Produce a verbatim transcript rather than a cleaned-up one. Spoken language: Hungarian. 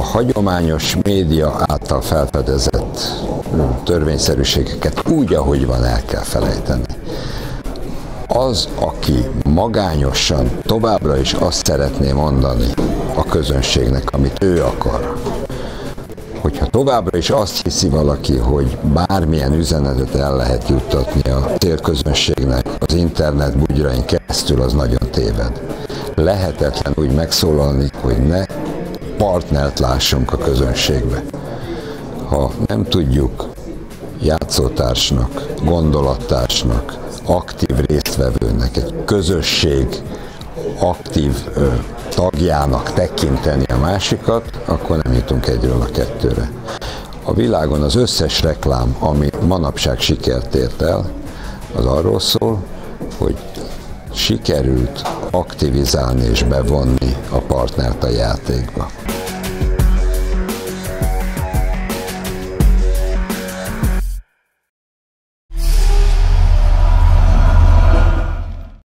hagyományos média által felfedezett törvényszerűségeket úgy, ahogy van, el kell felejteni. Az, aki magányosan továbbra is azt szeretné mondani a közönségnek, amit ő akar, hogyha továbbra is azt hiszi valaki, hogy bármilyen üzenetet el lehet juttatni a célközönségnek az internet bugyrain keresztül, az nagyon téved. Lehetetlen úgy megszólalni, hogy ne partnert lássunk a közönségbe. Ha nem tudjuk játszótársnak, gondolattársnak, aktív résztvevőnek, egy közösség aktív ö, tagjának tekinteni a másikat, akkor nem jutunk egyről a kettőre. A világon az összes reklám, ami manapság sikert ért el, az arról szól, hogy sikerült aktivizálni és bevonni a partnert a játékba.